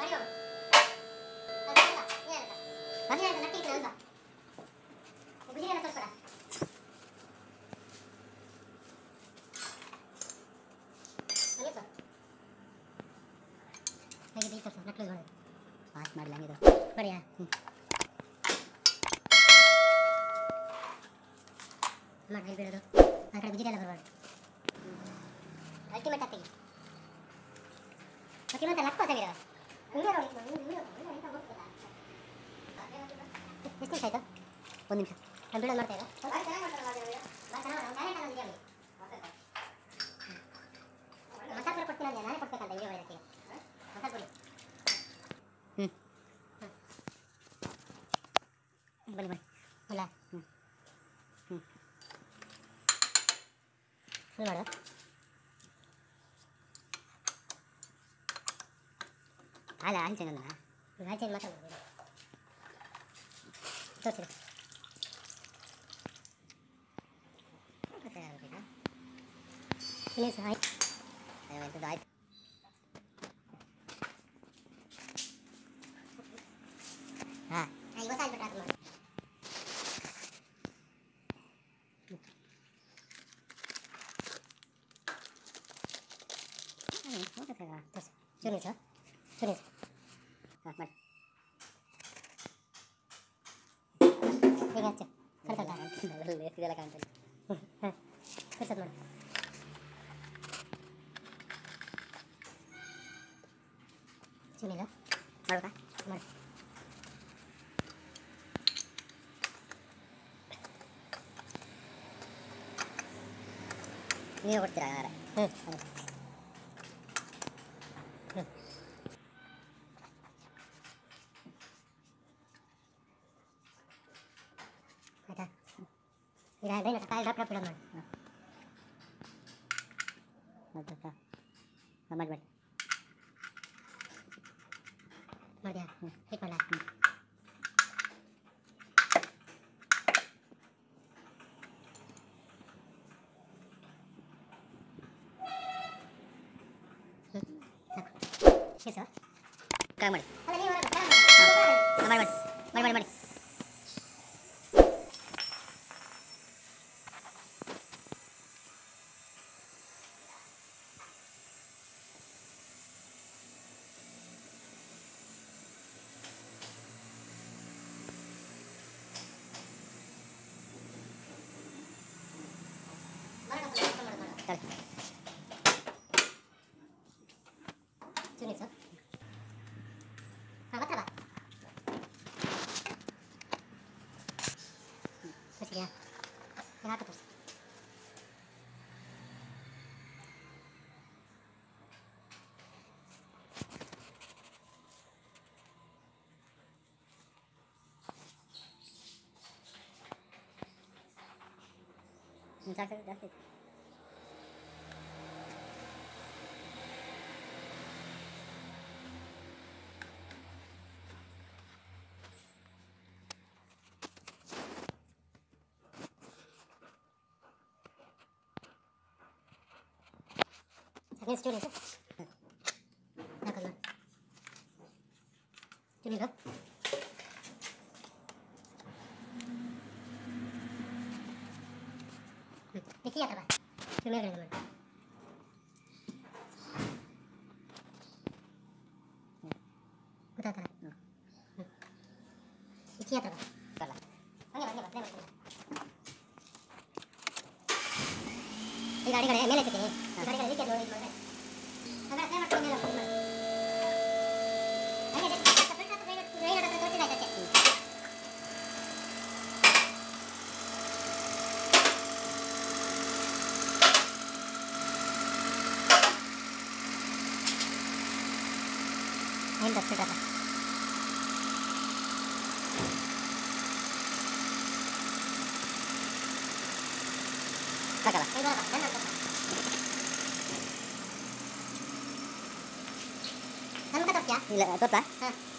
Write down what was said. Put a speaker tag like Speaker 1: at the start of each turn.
Speaker 1: fast ಮಾಡಲಂಗಿದು ಬಡಿಯಾ ಮಾಡಿ ಬಿಡೋದು ಆ ಕಡೆ ಬಿಜಿರೆಲ್ಲ ಬರಬಾರ್ದು ಅಲ್ಟಿಮೇಟ್ ಆಗ್ತೀವಿ ಓಕೆ ಮತ್ತೆ ಲಕ್ಕ ತೆಗಿರ ವಿಡಿಯೋ ನೋಡಿ ಎಷ್ಟು ನಿಮಿಷ ಆಯಿತು ಒಂದು ನಿಮಿಷ ನಾನು ಬಿಡೋದು ಮಾಡ್ತಾ ಇರೋ ಮಸಾಲೆ ಪುರಿ ಕೊಡ್ತೀನಿ ನಾನೇ ಕೊಡ್ಬೇಕಂತ ವಿಡಿಯೋ ಮಾಡೋಕ್ಕೆ ಮಸಾಲೆ ಪುರಿ ಬನ್ನಿ ಬನ್ನಿ ಇಲ್ಲ ಫುಲ್ ಮಾಡು ಅಲ್ಲ ಹಂಚೆನಲ್ಲ ಹಂಚೆಗೆ ಮಾತಾಡ್ಬೋದು ತೋರಿಸಿರಿ ಇಲ್ಲ ಸರ್ ಆಯ್ತು ಎಂಥದ್ದು ಆಯ್ತು ಹಾಂ ಇವತ್ತು ಆಯ್ತು ಅದು ಮಾಡಿ ಸುನಿ ಸರ್ ಸುನಿ ಸರ್ ಹಾಂ ಮಾಡಿ ಈಗ ಹಚ್ಚ ಇದೆಲ್ಲ ಕಾಣ್ತದೆ ಹಾಂ ಕರ್ಸೋದು ಮಾಡಿ ಸುನಿಲ್ಲ ಮಾಡ್ಬೇಕಾ ಮಾಡಿ ನೀವು ಕೊಡ್ತೀರಾ ಹಾಗಾದ್ರೆ ಆಯ್ತಾ ಈಗ ಬೇಗ ಕಾಯಿ ಡ್ರಾಪ್ ಡ್ರಾಪ್ ಇಡೋದು ಮಾಡಿ ಮಾಡಿ ಮಾಡಿಯಾ ಹಿಟ್ ಮಾಡ ಸರ್ ಕಾಯಿ ಮಾಡಿ ಮಾಡಿ ಮಾಡಿ ಮಾಡಿ ಮಾಡಿ ಮಾಡಿ ಸುನಿ ಸರ್ ಹಾಂ ಗೊತ್ತಲ್ಲ ತೋರಿಸಿದ್ಯಾ ಹಾಕ ತೋರಿಸಿ ಜಾಸ್ತಿ ಜಾಸ್ತಿ ನೆಕ್ಸ್ಟ್ ಸ್ಟೂಡೆಂಟ್ ಹಾಕೋದು ಸ್ಟೂಡೆಂಟು ಇಕ್ಕಿ ಹತ್ರ ಬಾ ಮೇಲ್ಗಡೆ ಮಾಡಿ ಗೊತ್ತಾಗ್ತಲ್ಲ ಇಕ್ಕಿ ಹತ್ರ ಬಾ ಹಂಗೆ ಹಂಗೆ ಬಾ ಈಗ ಅಡಿಗಡೆ ಮೇಲೆ ಎತ್ತೀನಿ ಅಡಿಗಡೆ ಇದಕ್ಕೆ ನೋಡಿ ಇದು ಮಾಡಿದ್ರೆ ಹಾಗಾದ್ರೆ ಮಾಡ್ತೀನಿ ಮೇಲೆ ಮಾಡಿ ಹಾಗೆ ಸಪ್ರೇಟ್ ಹತ್ರ ಬೇಗ ಹತ್ರ ತೋರಿಸಿದ ಆಯ್ತಕ್ಕೆ ಏನು ಸಪ್ರೇಟ್ ಹತ್ರ ಸಾಕಲ್ಲ ಇಲ್ಲ ತೋರ್ಸಾ ಹಾಂ